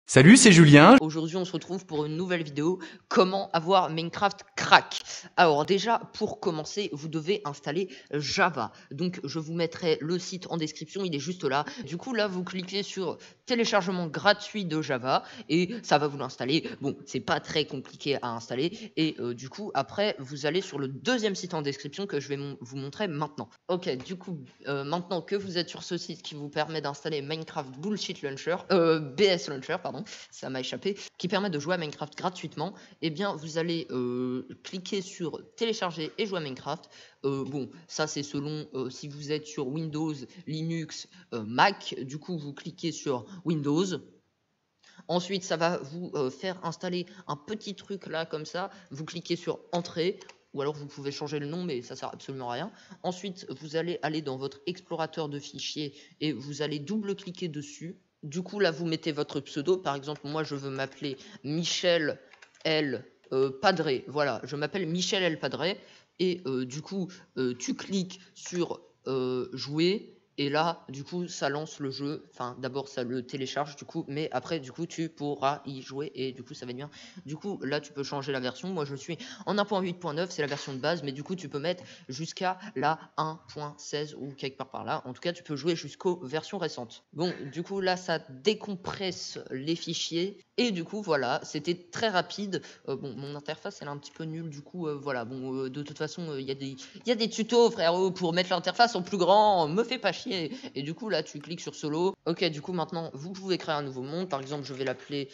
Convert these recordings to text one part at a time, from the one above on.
Salut, c'est Julien. Aujourd'hui, on se retrouve pour une nouvelle vidéo, comment avoir Minecraft crack. Alors déjà, pour commencer, vous devez installer Java. Donc, je vous mettrai le site en description, il est juste là. Du coup, là, vous cliquez sur téléchargement gratuit de Java et ça va vous l'installer. Bon, c'est pas très compliqué à installer. Et du coup, après, vous allez sur le deuxième site en description que je vais vous montrer maintenant. Ok, du coup, maintenant que vous êtes sur ce site qui vous permet d'installer Minecraft Bullshit Launcher, BS Launcher, pardon, ça m'a échappé, qui permet de jouer à Minecraft gratuitement, et bien vous allez cliquer sur télécharger et jouer à Minecraft. Bon, ça c'est selon si vous êtes sur Windows, Linux, Mac. Du coup, vous cliquez sur Windows. Ensuite, ça va vous faire installer un petit truc là comme ça. Vous cliquez sur Entrée, ou alors vous pouvez changer le nom, mais ça sert absolument à rien. Ensuite, vous allez aller dans votre explorateur de fichiers et vous allez double-cliquer dessus. Du coup, là, vous mettez votre pseudo. Par exemple, moi, je veux m'appeler Michel L. Padré. Voilà, je m'appelle Michel L. Padré. Et du coup, tu cliques sur Jouer. Et là, du coup, ça lance le jeu. Enfin, d'abord, ça le télécharge, du coup. Mais après, du coup, tu pourras y jouer. Et du coup, ça va être bien. Du coup, là, tu peux changer la version. Moi, je suis en 1.8.9. C'est la version de base. Mais du coup, tu peux mettre jusqu'à la 1.16 ou quelque part par là. En tout cas, tu peux jouer jusqu'aux versions récentes. Bon, du coup, là, ça décompresse les fichiers. Et du coup, voilà, c'était très rapide. Bon, mon interface, elle est un petit peu nulle. Du coup, voilà. Bon, de toute façon, il y a des tutos, frérot, pour mettre l'interface en plus grand. Me fais pas chier. Et du coup, là, tu cliques sur solo. Ok, du coup, maintenant, vous pouvez créer un nouveau monde. Par exemple, je vais l'appeler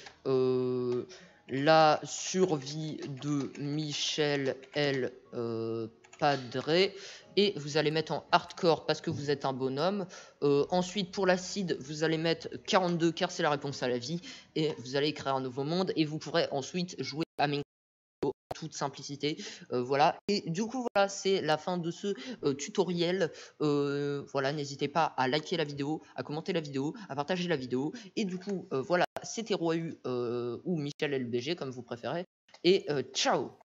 la survie de Michel L. Padré. Et vous allez mettre en hardcore parce que vous êtes un bonhomme. Ensuite, pour l'acide, vous allez mettre 42 car c'est la réponse à la vie. Et vous allez créer un nouveau monde. Et vous pourrez ensuite jouer à Minecraft en toute simplicité. Voilà. Et du coup, voilà, c'est la fin de ce tutoriel. Voilà, n'hésitez pas à liker la vidéo, à commenter la vidéo, à partager la vidéo. Et du coup, voilà, c'était Roi U ou Michel LBG, comme vous préférez. Et ciao!